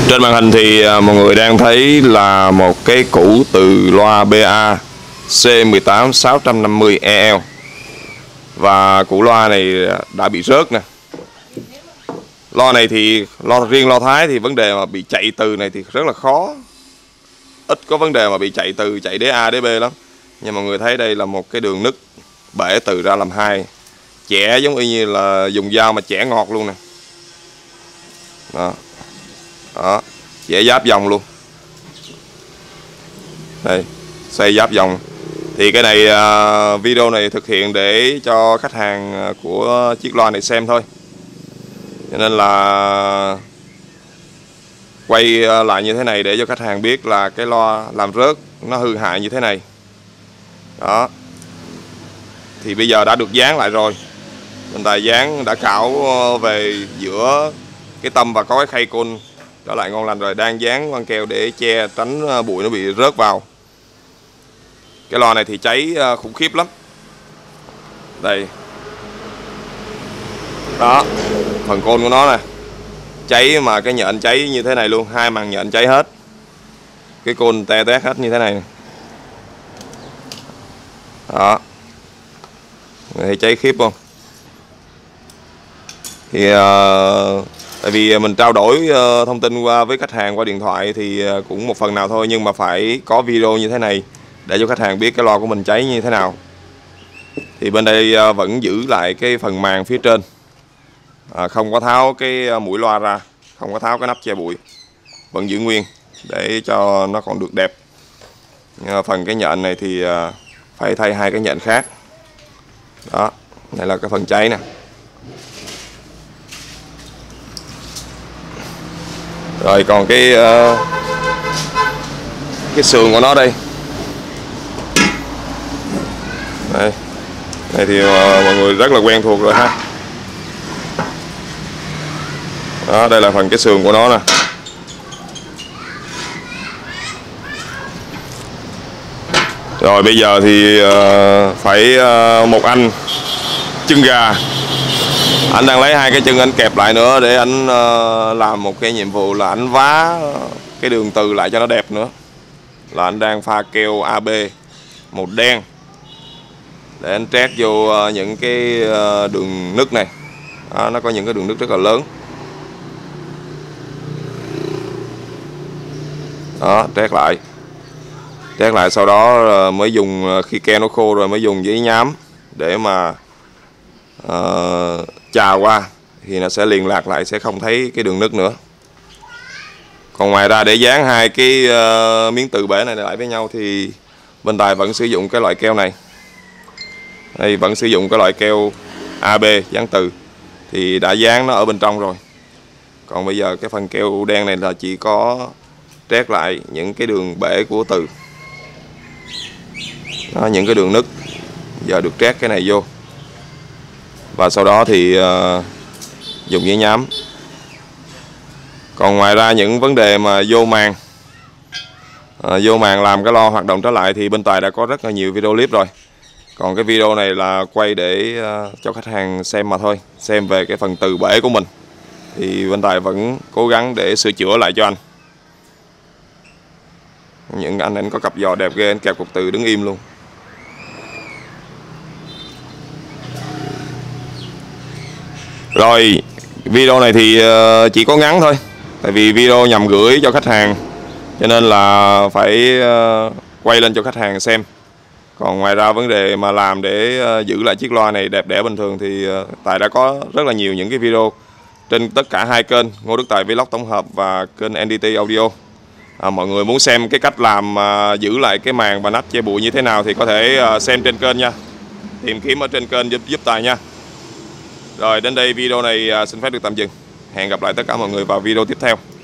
Trên màn hình thì mọi người đang thấy là một cái củ từ loa BA C18 650EL. Và củ loa này đã bị rớt nè. Loa này thì riêng loa Thái thì vấn đề mà bị chạy từ này thì rất là khó. Ít có vấn đề mà bị chạy từ, chạy đế A đế B lắm. Nhưng mọi người thấy đây là một cái đường nứt bể từ ra làm hai, chẻ giống như là dùng dao mà chẻ ngọt luôn nè. Đó. Đó, chẻ giáp vòng luôn. Đây, xoay giáp vòng. Thì cái này video này thực hiện để cho khách hàng của chiếc loa này xem thôi, cho nên là quay lại như thế này để cho khách hàng biết là cái loa làm rớt nó hư hại như thế này. Đó. Thì bây giờ đã được dán lại rồi. Bên tài dán đã cạo về giữa cái tâm và có cái khay côn trở lại ngon lành rồi, đang dán băng keo để che tránh bụi nó bị rớt vào. Cái loa này thì cháy khủng khiếp lắm. Đây. Đó, phần côn của nó nè. Cháy mà cái nhện cháy như thế này luôn, hai màn nhện cháy hết. Cái côn te tét hết như thế này. Đó. Thấy cháy khiếp không? Thì tại vì mình trao đổi thông tin với khách hàng qua điện thoại thì cũng một phần nào thôi, nhưng mà phải có video như thế này để cho khách hàng biết cái loa của mình cháy như thế nào. Thì bên đây vẫn giữ lại cái phần màng phía trên, không có tháo cái mũi loa ra, không có tháo cái nắp che bụi, vẫn giữ nguyên để cho nó còn được đẹp. Nhưng phần cái nhện này thì phải thay hai cái nhện khác. Đó, đây là cái phần cháy nè. Rồi còn cái sườn của nó đây. Đây thì mọi người rất là quen thuộc rồi ha. Đó, đây là phần cái sườn của nó nè. Rồi bây giờ thì phải một anh chân gà, anh đang lấy hai cái chân anh kẹp lại nữa để anh làm một cái nhiệm vụ là anh vá cái đường từ lại cho nó đẹp nữa. Là anh đang pha keo AB màu đen để anh trét vô những cái đường nứt này. Đó, nó có những cái đường nứt rất là lớn. Đó, trét lại sau đó mới dùng, khi keo nó khô rồi mới dùng giấy nhám để mà chà qua thì nó sẽ liền lạc lại, sẽ không thấy cái đường nứt nữa. Còn ngoài ra để dán hai cái miếng từ bể này lại với nhau thì bên Tài vẫn sử dụng cái loại keo này. Đây, vẫn sử dụng cái loại keo AB dán từ thì đã dán nó ở bên trong rồi. Còn bây giờ cái phần keo đen này là chỉ có trét lại những cái đường bể của từ. Đó, những cái đường nứt giờ được trét cái này vô. Và sau đó thì dùng giấy nhám. Còn ngoài ra những vấn đề mà vô màng làm cái loa hoạt động trở lại thì bên Tài đã có rất là nhiều video clip rồi. Còn cái video này là quay để cho khách hàng xem mà thôi, xem về cái phần từ bể của mình. Thì bên Tài vẫn cố gắng để sửa chữa lại cho anh. Những anh có cặp giò đẹp ghê, anh kẹp cục từ đứng im luôn. Rồi, video này thì chỉ có ngắn thôi. Tại vì video nhằm gửi cho khách hàng, cho nên là phải quay lên cho khách hàng xem. Còn ngoài ra vấn đề mà làm để giữ lại chiếc loa này đẹp đẽ bình thường thì Tài đã có rất là nhiều những cái video trên tất cả hai kênh Ngô Đức Tài Vlog tổng hợp và kênh NDT Audio. Mọi người muốn xem cái cách làm giữ lại cái màng và nắp che bụi như thế nào thì có thể xem trên kênh nha. Tìm kiếm ở trên kênh giúp Tài nha. Rồi đến đây video này xin phép được tạm dừng. Hẹn gặp lại tất cả mọi người vào video tiếp theo.